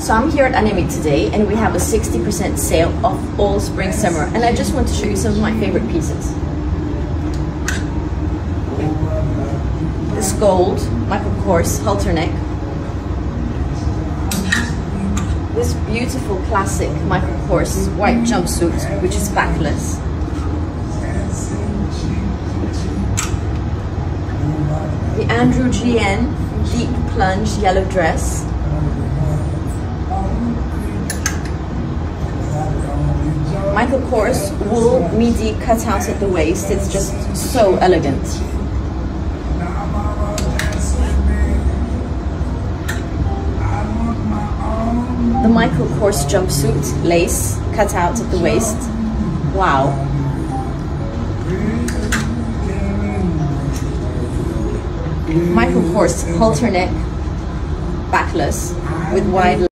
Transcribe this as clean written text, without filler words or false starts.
So I'm here at Anime today and we have a 60% sale of all spring summer, and I just want to show you some of my favorite pieces. This gold Michael Kors halter neck. This beautiful classic Michael Kors white jumpsuit, which is backless. The Andrew GN deep plunge yellow dress. Michael Kors wool midi cutout at the waist. It's just so elegant. The Michael Kors jumpsuit, lace cutout at the waist. Wow. Michael Kors halter neck, backless with wide